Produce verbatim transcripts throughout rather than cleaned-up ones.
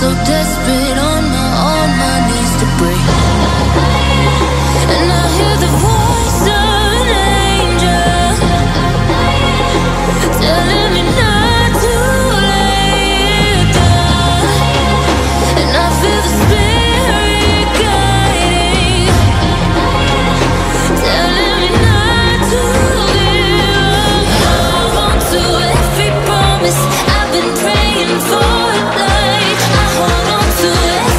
so desperate on my, on my knees to break. And I hear the voice of an angel telling me not to lay it down. And I feel the spirit guiding, telling me not to give up. Hold on to every promise I've been praying for. Like I hold on to every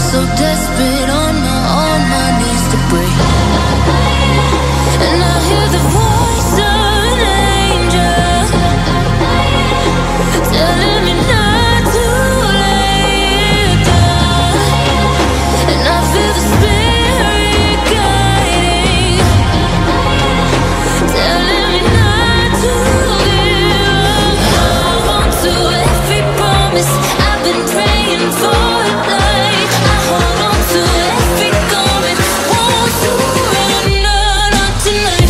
so desperate, on my, on my knees to break. And I hear the voice of an angel telling me not to lay it down. And I feel the spirit guiding, telling me not to give up. I want to every promise I've been praying for a life. I hold on to every garment, won't surrender, not tonight.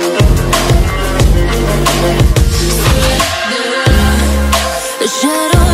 The shadow